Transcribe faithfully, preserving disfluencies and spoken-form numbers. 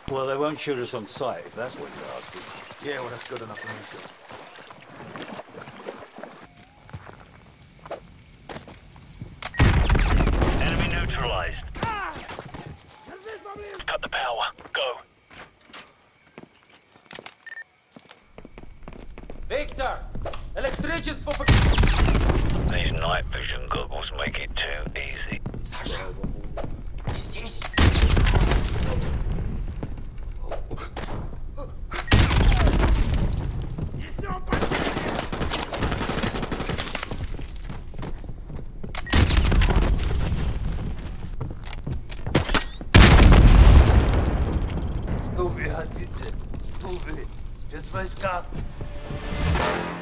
Well, they won't shoot us on sight, if that's what you're asking. Yeah, well, that's good enough for me, sir. Enemy neutralized. Cut the power. Go. Victor! Электричество... These night vision goggles make it too easy. Саша, ты здесь? Что вы хотите? Что вы? Спецвойска?